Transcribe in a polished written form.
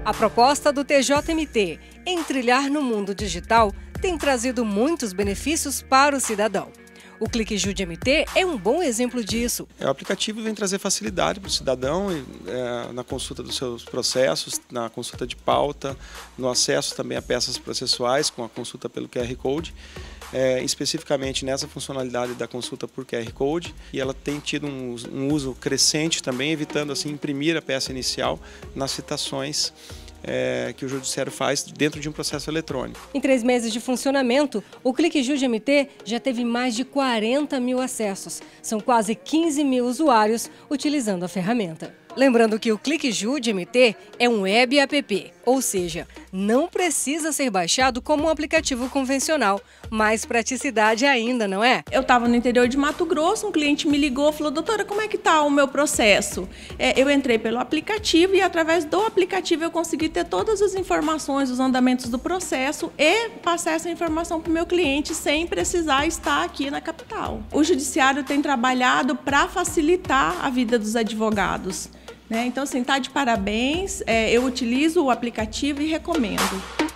A proposta do TJMT em trilhar no mundo digital tem trazido muitos benefícios para o cidadão. O CliqueJude MT é um bom exemplo disso. O aplicativo vem trazer facilidade para o cidadão na consulta dos seus processos, na consulta de pauta, no acesso também a peças processuais com a consulta pelo QR Code. Especificamente nessa funcionalidade da consulta por QR Code, e ela tem tido um uso crescente também, evitando assim imprimir a peça inicial nas citações que o judiciário faz dentro de um processo eletrônico. Em 3 meses de funcionamento, o CliqueJude MT já teve mais de 40 mil acessos. São quase 15 mil usuários utilizando a ferramenta. Lembrando que o CliqueJude MT é um web app, ou seja, não precisa ser baixado como um aplicativo convencional. Mais praticidade ainda, não é? Eu estava no interior de Mato Grosso, um cliente me ligou e falou: doutora, como é que está o meu processo? Eu entrei pelo aplicativo e através do aplicativo eu consegui ter todas as informações, os andamentos do processo e passar essa informação para o meu cliente sem precisar estar aqui na capital. O judiciário tem trabalhado para facilitar a vida dos advogados. Então, assim, tá de parabéns. Eu utilizo o aplicativo e recomendo.